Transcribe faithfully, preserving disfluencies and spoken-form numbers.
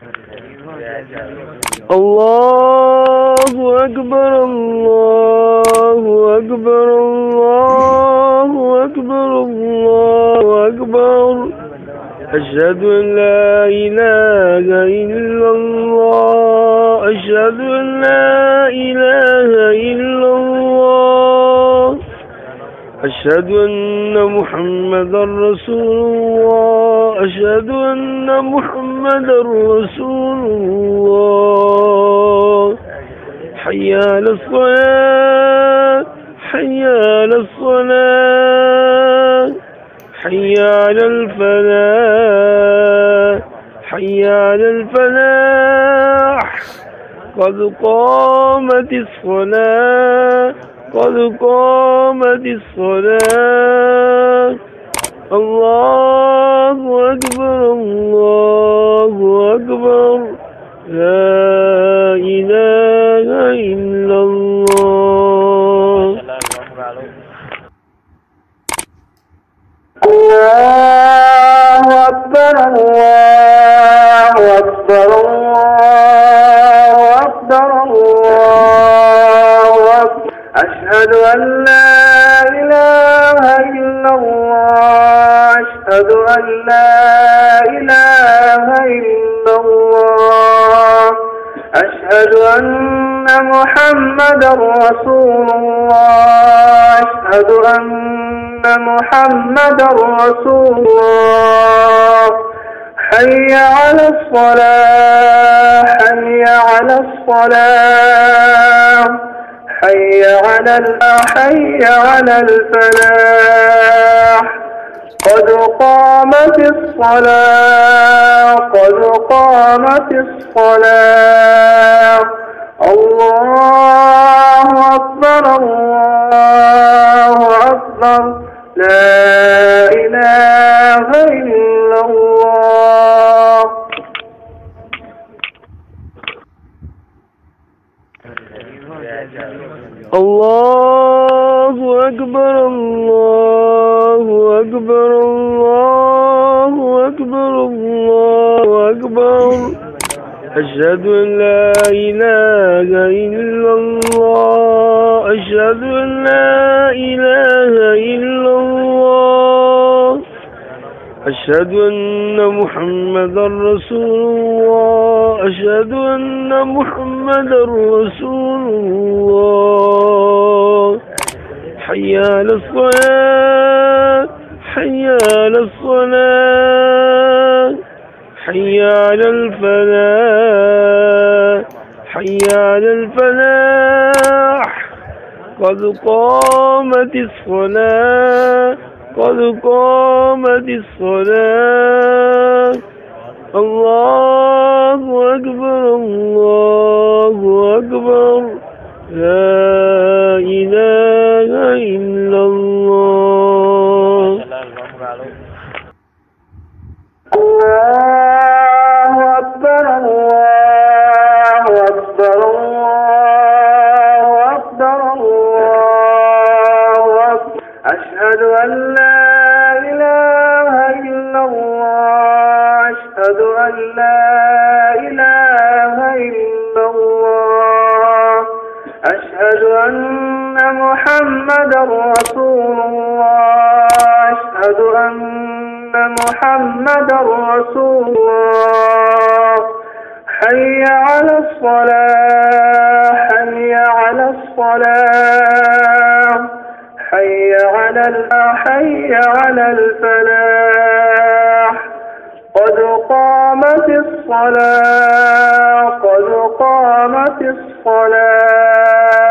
الله أكبر الله أكبر الله أكبر الله أكبر أشهد أن لا إله إلا الله أشهد أن لا إله إلا الله أشهد أن محمدا رسول الله أشهد أن محمدا رسول الله حي على الصلاة حي على الصلاة حي على الفلاح حي على الفلاح قد قامت الصلاة قد قامت الصلاة الله أكبر الله أكبر لا إله إلا الله. الله أكبر الله أكبر الله أكبر الله أكبر أشهد أن لا إله إلا الله أشهد أن لا إله إلا الله أشهد أن محمدا رسول الله أشهد أن محمدا رسول الله حي على الصلاة حي على الصلاة حي على حي على الفلاح قد قامت الصلاة قد قامت الصلاة الله أكبر الله أكبر لا إله إلا الله. الله أكبر الله أكبر الله أكبر الله أكبر أشهد أن لا إله إلا الله أشهد أن لا إله إلا الله أشهد أن محمدا رسول الله أشهد أن محمدا رسول الله حي على الصلاة حي على الصلاة حي على الفلاح حي على الفلاح قد قامت الصلاة قد قامت الصلاة الله أكبر الله أكبر لا إله إلا الله. الله أكبر الله أكبر الله أكبر الله أكبر أشهد أن لا إله إلا الله أشهد أن لا إله إلا الله أشهد أن محمدا رسول الله أشهد أن محمدا رسول الله حي على الصلاة حي على الصلاة حي على حي على الفلاح قد قامت الصلاة قد قامت الصلاة